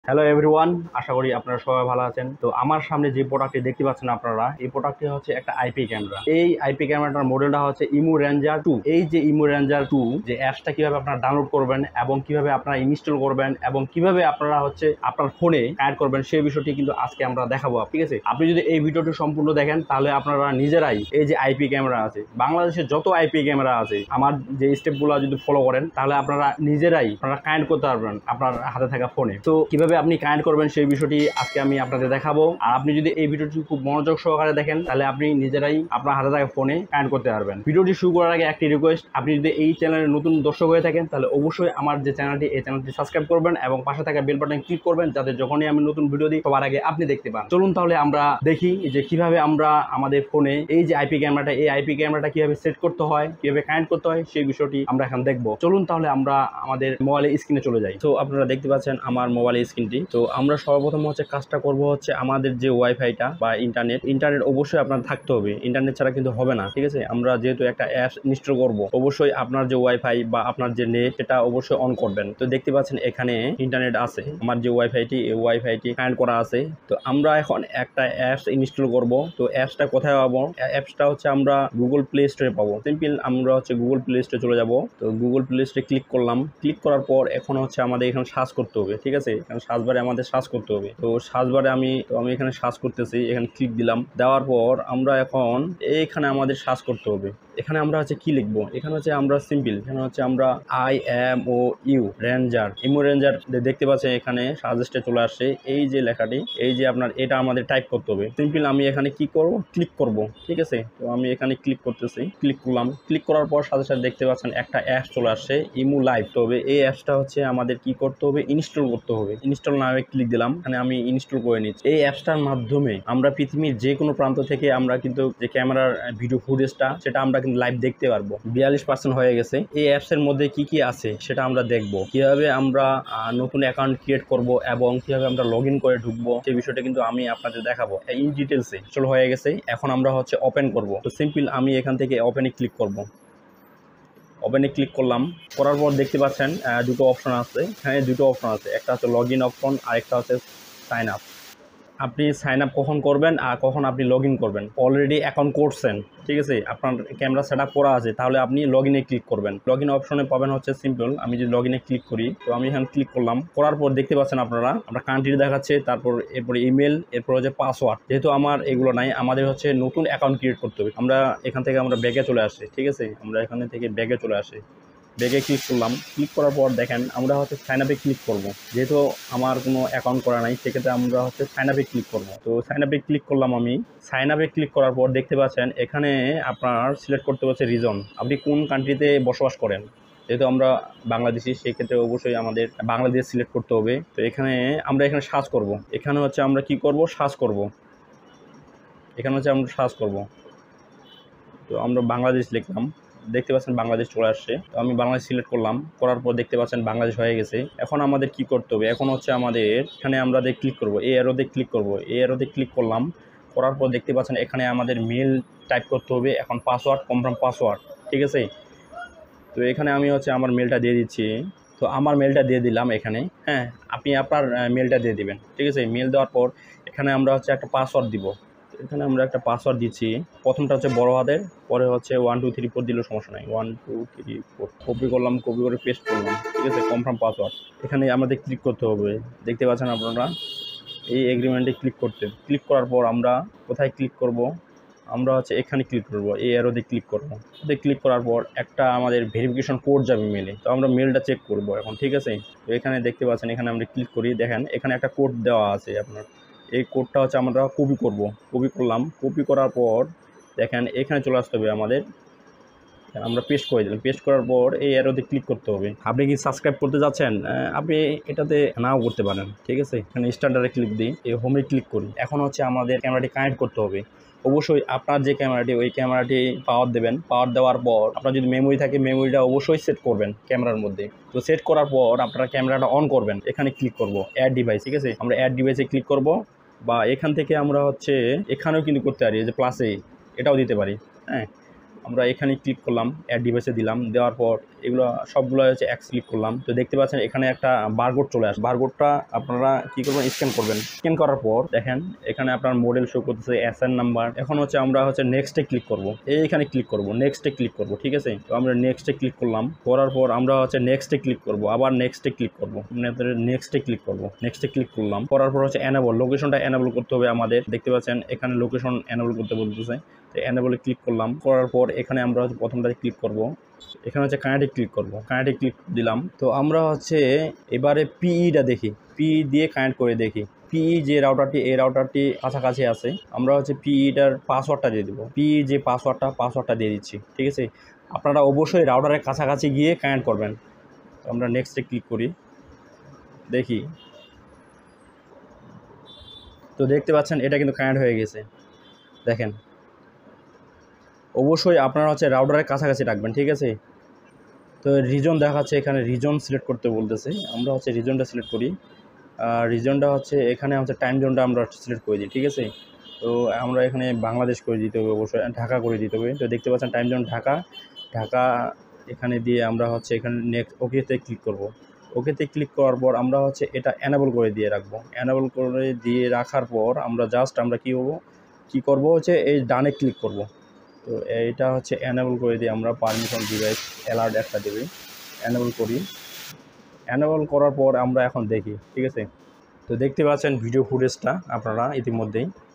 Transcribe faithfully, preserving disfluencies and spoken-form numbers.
Hello everyone, আশা করি আপনারা সবাই ভালো আছেন। তো আমার সামনে যে প্রোডাক্টটি দেখতে পাচ্ছেন আপনারা, এই প্রোডাক্টটি হচ্ছে একটা আইপি ক্যামেরা। এই আইপি ক্যামেরাটার মডেলটা হচ্ছে ইমু রেঞ্জার টু। এই যে ইমু রেঞ্জার টু যে অ্যাপসটা কিভাবে আপনারা ডাউনলোড করবেন এবং কিভাবে আপনারা ইনস্টল করবেন এবং কিভাবে আপনারা হচ্ছে আপনার ফোনে অ্যাড করবেন সেই বিষয়টি কিন্তু আজকে আমরা দেখাবো। ঠিক আছে, আপনি যদি এই ভিডিওটি সম্পূর্ণ দেখেন তাহলে আপনারা নিজেরাই এই যে আইপি ক্যামেরা আছে, বাংলাদেশের যত আইপি ক্যামেরা আছে, আমার যে স্টেপগুলো যদি ফলো করেন তাহলে আপনারা নিজেরাই আপনারা কানেক্ট করতে পারবেন আপনার হাতে থাকা ফোনে। তো কিভাবে আপনি কানেক্ট করবেন সেই বিষয়টি আজকে আমি আপনাদের দেখাবো। আর আপনি যদি এই ভিডিওটি খুব মনোযোগ সহকারে দেখেন তাহলে আপনি নিজেরাই আপনার হাতে থাকা ফোনে কানেক্ট করতে পারবেন। ভিডিওটি শুরু করার আগে একটি রিকোয়েস্ট, আপনি যদি এই চ্যানেলের নতুন দর্শক হয়ে থাকেন তাহলে অবশ্যই আমার যে চ্যানেলটি এই চ্যানেলটি সাবস্ক্রাইব করবেন এবং পাশে থাকা বেল বাটন ক্লিক করবেন যাতে যখনই আমি নতুন ভিডিও দিই সবার আগে আপনি দেখতে পান। চলুন তাহলে আমরা দেখি যে কিভাবে আমরা আমাদের ফোনে এই যে আইপি ক্যামেরাটা এই আইপি ক্যামেরাটা কিভাবে সেট করতে হয়, কিভাবে কানেক্ট করতে হয় সেই বিষয়টি আমরা এখন দেখবো। চলুন তাহলে আমরা আমাদের মোবাইলের স্ক্রিনে চলে যাই। তো আপনারা দেখতে পাচ্ছেন আমার মোবাইলের স্ক্রিনটি। তো আমরা সর্বপ্রথম হচ্ছে কাজটা করব হচ্ছে আমাদের যে ওয়াইফাইটা বা ইন্টারনেট ইন্টারনেট অবশ্যই আপনার থাকতে হবে, ইন্টারনেট ছাড়া কিন্তু হবে না। ঠিক আছে, আমরা যেহেতু একটা অ্যাপ ইনস্টল করব অবশ্যই আপনার যে ওয়াইফাই বা আপনার যে নেট সেটা অবশ্যই অন করবেন। তো দেখতে পাচ্ছেন এখানে ইন্টারনেট আছে, আমার যে ওয়াইফাইটি এই ওয়াইফাইটি কানেক্ট করা আছে। তো আমরা এখন একটা অ্যাপস ইনস্টল করব। তো অ্যাপসটা কোথায় পাবো? অ্যাপসটা হচ্ছে আমরা গুগল প্লে স্টোরে পাবো। সিম্পল আমরা হচ্ছে গুগল প্লে স্টোরে চলে যাব। তো গুগল প্লে স্টোরে ক্লিক করলাম। ক্লিক করার পর এখন হচ্ছে আমাদের এখানে সার্চ করতে হবে। ঠিক আছে, এখানে সার্চ বারে আমাদের সার্চ করতে হবে। তো সার্চ বারে আমি তো আমি এখানে সার্চ করতেছি, এখানে ক্লিক দিলাম। দেওয়ার পর আমরা এখন এখানে আমাদের সার্চ করতে হবে। এখানে আমরা হচ্ছে কি লিখবো? এখানে হচ্ছে আমরা সিম্পল এখানে হচ্ছে আমরা I M O U ranger Imou ranger দেখতে পাচ্ছেন এখানে সাজেস্টে চলে আসছে এই যে লেখাটি, এই যে আপনার এটা আমাদের টাইপ করতে হবে। সিম্পল আমি এখানে কি করব? ক্লিক করব। ঠিক আছে, তো আমি এখানে ক্লিক করতেছি, ক্লিক করলাম। ক্লিক করার পর সাথে সাথে দেখতে পাচ্ছেন একটা অ্যাপস চলে আসছে ইমু লাইভ। তবে এই অ্যাপসটা হচ্ছে আমাদের কি করতে হবে? ইনস্টল করতে হবে। ইনস্টল নামে ক্লিক দিলাম, এখানে আমি ইনস্টল করে নিচ্ছি। এই অ্যাপসটার মাধ্যমে আমরা পৃথিবীর যে কোনো প্রান্ত থেকে আমরা কিন্তু যে ক্যামেরার ভিডিও ফুটেজটা সেটা আমরা কিন্তু লাইভ দেখতে পারবো। বিয়াল্লিশ পার্সেন্ট হয়ে গেছে। এই অ্যাপসের মধ্যে কি কি আছে সেটা আমরা দেখবো, কিভাবে আমরা নতুন অ্যাকাউন্ট ক্রিয়েট করব এবং কিভাবে আমরা লগ ইন করে ঢুকবো সেই বিষয়টা কিন্তু আমি আপনাদের দেখাবো ইন ডিটেলসে। চলো হয়ে গেছে, এখন আমরা হচ্ছে ওপেন করব। তো সিম্পল আমি এখান থেকে ওপেনে ক্লিক করব। ওপেনে ক্লিক করলাম, করার পর দেখতে পাচ্ছেন দুটো অপশন আছে। এখানে দুটো অপশন আছে, একটা হচ্ছে লগ ইন অপশন আর একটা হচ্ছে সাইন আপ। আপনি সাইন আপ কখন করবেন আর কখন আপনি লগ ইন করবেন? অলরেডি অ্যাকাউন্ট করছেন, ঠিক আছে, আপনার ক্যামেরা সেট আপ করা আছে, তাহলে আপনি লগ ইনে ক্লিক করবেন। লগ ইন অপশনে পাবেন হচ্ছে সিম্পল আমি যদি লগ ইনে ক্লিক করি, তো আমি এখানে ক্লিক করলাম। করার পর দেখতে পাচ্ছেন আপনারা আপনার কান্ট্রি দেখাচ্ছে, তারপর এরপরে ইমেল, এরপর হচ্ছে পাসওয়ার্ড। যেহেতু আমার এগুলো নাই, আমাদের হচ্ছে নতুন অ্যাকাউন্ট ক্রিয়েট করতে হবে। আমরা এখান থেকে আমরা ব্যাগে চলে আসছি। ঠিক আছে, আমরা এখান থেকে ব্যাগে চলে আসি, ব্যাগে ক্লিক করলাম। ক্লিক করার পর দেখেন আমরা হচ্ছে সাইন আপে ক্লিক করব। যেহেতু আমার কোনো অ্যাকাউন্ট করা নাই সেক্ষেত্রে আমরা হচ্ছে সাইন আপে ক্লিক করব। তো সাইন আপে ক্লিক করলাম। আমি সাইন আপে ক্লিক করার পর দেখতে পাচ্ছেন এখানে আপনার সিলেক্ট করতে হচ্ছে রিজন, আপনি কোন কান্ট্রিতে বসবাস করেন। যেহেতু আমরা বাংলাদেশি সেই ক্ষেত্রে অবশ্যই আমাদের বাংলাদেশ সিলেক্ট করতে হবে। তো এখানে আমরা এখানে সার্চ করব। এখানে হচ্ছে আমরা কি করব? সার্চ করব। এখানে হচ্ছে আমরা সার্চ করব। তো আমরা বাংলাদেশ লিখলাম, দেখতে পাচ্ছেন বাংলাদেশ চলে আসছে। তো আমি বাংলাদেশ সিলেক্ট করলাম, করার পর দেখতে পাচ্ছেন বাংলাদেশ হয়ে গেছে। এখন আমাদের কি করতে হবে? এখন হচ্ছে আমাদের এখানে আমরা ক্লিক করব, এই অ্যারোতে ক্লিক করব। এই অ্যারোতে ক্লিক করলাম, করার পর দেখতে পাচ্ছেন এখানে আমাদের মেল টাইপ করতে হবে। এখন পাসওয়ার্ড, কনফার্ম পাসওয়ার্ড। ঠিক আছে, তো এখানে আমি হচ্ছে আমার মেলটা দিয়ে দিচ্ছি। তো আমার মেলটা দিয়ে দিলাম এখানে। হ্যাঁ, আপনি আপনার মেলটা দিয়ে দিবেন। ঠিক আছে, মেল দেওয়ার পর এখানে আমরা হচ্ছে একটা পাসওয়ার্ড দিব। এখানে আমরা একটা পাসওয়ার্ড দিচ্ছি। প্রথমটা হচ্ছে বড় হাতের, পরে হচ্ছে ওয়ান টু থ্রি ফোর দিলেও সমস্যা নাই। One two three four copy করলাম, কপি করে পেস্ট করলাম। ঠিক আছে, কনফার্ম পাসওয়ার্ড। এখানে আমাদের ক্লিক করতে হবে, দেখতে পাচ্ছেন আপনারা এই এগ্রিমেন্টে ক্লিক করতে। ক্লিক করার পর আমরা কোথায় ক্লিক করব? আমরা হচ্ছে এখানে ক্লিক করব, এই অ্যারোতে ক্লিক করব। ওতে ক্লিক করার পর একটা আমাদের ভেরিফিকেশন কোড যাবে মেলে। তো আমরা মেলটা চেক করব এখন। ঠিক আছে, তো এখানে দেখতে পাচ্ছেন এখানে আমরা ক্লিক করি, দেখেন এখানে একটা কোড দেওয়া আছে আপনার। এই কোডটা হচ্ছে আমরা কপি করব। কপি করলাম, কপি করার পর দেখেন এখানে চলে আসতে হবে আমাদের। আমরা পেস্ট করে দিলাম, পেস্ট করার পর এই অ্যারোতে ক্লিক করতে হবে। আপনি কি সাবস্ক্রাইব করতে যাচ্ছেন? আপনি এটাতে নাও করতে পারেন। ঠিক আছে, এখানে স্ট্যান্ডার্ডে ক্লিক দিই, এই হোমে ক্লিক করি। এখন হচ্ছে আমাদের ক্যামেরাটি কানেক্ট করতে হবে। অবশ্যই আপনার যে ক্যামেরাটি ওই ক্যামেরাটি পাওয়ার দেবেন। পাওয়ার দেওয়ার পর আপনার যদি মেমোরি থাকে মেমোরিটা অবশ্যই সেট করবেন ক্যামেরার মধ্যে। তো সেট করার পর আপনারা ক্যামেরাটা অন করবেন। এখানে ক্লিক করব অ্যাড ডিভাইস। ঠিক আছে, আমরা অ্যাড ডিভাইসে ক্লিক করব, বা এখান থেকে আমরা হচ্ছে এখানেও কিন্তু করতে পারি, যে প্লাসে এটাও দিতে পারি। হ্যাঁ, আমরা এখানে ক্লিক করলাম, অ্যাড ডিভাইসে দিলাম। দেওয়ার পর এগুলো সবগুলো হচ্ছে এক্স ক্লিক করলাম। তো দেখতে পাচ্ছেন এখানে একটা বারকোড চলে আসে। বারকোডটা আপনারা কি করবেন, স্ক্যান করবেন। স্ক্যান করার পর দেখেন এখানে আপনার মডেল শো করতেছে, এসএন নাম্বার। এখন হচ্ছে আমরা হচ্ছে নেক্সটে ক্লিক করব, এইখানে ক্লিক করব, নেক্সটে ক্লিক করব, ঠিক আছে। তো আমরা নেক্সটে ক্লিক করলাম, করার পর আমরা হচ্ছে নেক্সটে ক্লিক করব, আবার নেক্সটে ক্লিক করব, নেক্সটে ক্লিক করব, নেক্সটে ক্লিক করলাম। করার পর হচ্ছে এনেবল, লোকেশনটা এনেবল করতে হবে আমাদের। দেখতে পাচ্ছেন এখানে লোকেশন এনেবল করতে বলতেছে। তো এনেবলে ক্লিক করলাম, করার পর এখানে আমরা হচ্ছে প্রথমটাতে ক্লিক করব, এখানে হচ্ছে কানেক্টে ক্লিক করব, কানেক্টে ক্লিক দিলাম। তো আমরা হচ্ছে এবারে পিইটা দেখি, পিই দিয়ে কানেক্ট করে দেখি। পিই যে রাউটারটি, এই রাউটারটি কাছাকাছি আছে, আমরা হচ্ছে পিইটার পাসওয়ার্ডটা দিয়ে দেবো। পিই যে পাসওয়ার্ডটা পাসওয়ার্ডটা দিয়ে দিচ্ছি, ঠিক আছে। আপনারা অবশ্যই রাউটারের কাছাকাছি গিয়ে কানেক্ট করবেন। আমরা নেক্সটে ক্লিক করি, দেখি। তো দেখতে পাচ্ছেন এটা কিন্তু কানেক্ট হয়ে গেছে, দেখেন। অবশ্যই আপনারা হচ্ছে রাউটারের কাছাকাছি রাখবেন, ঠিক আছে। তো রিজন দেখাচ্ছে, এখানে রিজন সিলেক্ট করতে বলতেছে, আমরা হচ্ছে রিজনটা সিলেক্ট করি। আর রিজনটা হচ্ছে এখানে হচ্ছে টাইম জোনটা আমরা সিলেক্ট করে দিই, ঠিক আছে। তো আমরা এখানে বাংলাদেশ করে দিতে হবে, অবশ্যই ঢাকা করে দিতে হবে। তো দেখতে পাচ্ছেন টাইম জোন ঢাকা, ঢাকা এখানে দিয়ে আমরা হচ্ছে এখানে নেক্সট ওকেতে ক্লিক করব। ওকেতে ক্লিক করার পর আমরা হচ্ছে এটা এনেবল করে দিয়ে রাখবো। এনেবল করে দিয়ে রাখার পর আমরা জাস্ট আমরা কী হবো কী করবো হচ্ছে এই ডানে ক্লিক করব। তো এইটা হচ্ছে এনেবল করে দিয়ে আমরা পারমিশন ডিভাইস অ্যালার্ট একটা দেবে, এনেবল করি। এনেবল করার পর আমরা এখন দেখি, ঠিক আছে। তো দেখতে পাচ্ছেন ভিডিও ফুটেজটা আপনারা ইতিমধ্যেই।